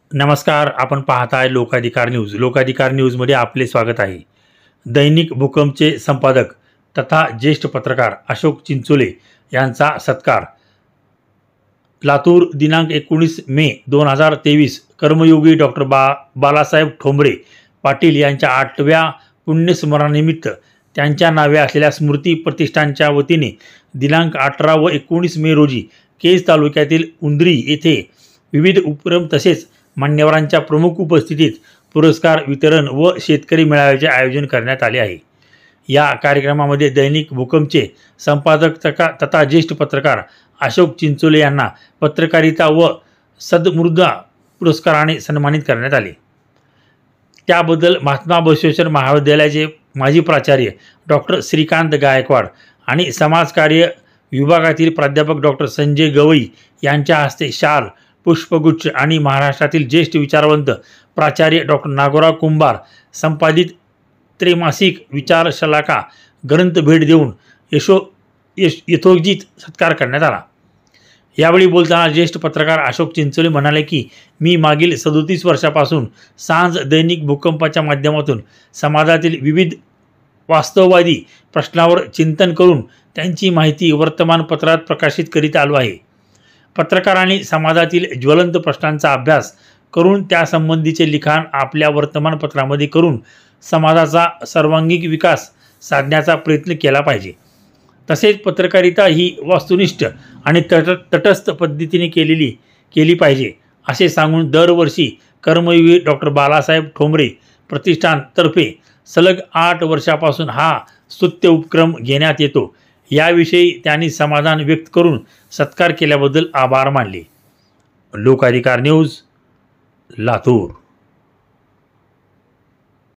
नमस्कार. आपण पाहताय लोकाधिकार न्यूज. लोकाधिकार न्यूजमध्ये आपले स्वागत आहे. दैनिक भूकंपचे संपादक तथा ज्येष्ठ पत्रकार अशोक चिंचोले यांचा सत्कार. लातूर दिनांक 19 मे 2023 कर्मयोगी डॉक्टर बालासाहेब ठोंबरे पाटील यांच्या 8व्या पुण्यस्मरणानिमित्त त्यांच्या नावे असलेल्या स्मृती प्रतिष्ठानच्या वतीने दिनांक 18 व 19 मे रोजी केज तालुक्यातील उंद्री येथे विविध उपक्रम तसेच मान्यवरांच्या प्रमुख उपस्थितीत पुरस्कार वितरण व शेतकरी मेळाव्याचे आयोजन करण्यात आले आहे. या कार्यक्रमामध्ये दैनिक भूकंपचे संपादक तथा ज्येष्ठ पत्रकार अशोक चिंचोले यांना पत्रकारिता व सद्मृदा पुरस्काराने सन्मानित करण्यात आले. त्याबद्दल महात्मा बसवेश्वर महाविद्यालयाचे माजी प्राचार्य डॉक्टर श्रीकांत गायकवाड आणि समाजकार्य विभागातील प्राध्यापक डॉक्टर संजय गवई यांच्या हस्ते शाल, पुष्पगुच्छ आणि महाराष्ट्रातील ज्येष्ठ विचारवंत प्राचार्य डॉक्टर नागोराव कुंभार संपादित त्रैमासिक विचारशलाका ग्रंथ भेट देऊन यथोचित सत्कार करण्यात आला. यावेळी बोलताना ज्येष्ठ पत्रकार अशोक चिंचोले म्हणाले की मी मागील 37 वर्षापासून सांज दैनिक भूकंपाच्या माध्यमातून समाजातील विविध वास्तववादी प्रश्नावर चिंतन करून त्यांची माहिती वर्तमानपत्रात प्रकाशित करीत आलो आहे. पत्रकारांनी समाजातील ज्वलंत प्रश्नांचा अभ्यास करून त्यासंबंधीचे लिखाण आपल्या वर्तमानपत्रामध्ये करून समाजाचा सर्वांगीण विकास साधण्याचा प्रयत्न केला पाहिजे. तसेच पत्रकारिता ही वस्तुनिष्ठ आणि तटस्थ पद्धतीने केली पाहिजे असे सांगून दरवर्षी कर्मयोगी डॉक्टर बालासाहेब ठोंबरे प्रतिष्ठानतर्फे सलग 8 वर्षापासून हा स्तुत्य उपक्रम घेण्यात येतो. याविषयी त्यांनी समाधान व्यक्त करून सत्कार केल्याबद्दल आभार मानले. लोकाधिकार न्यूज, लातूर.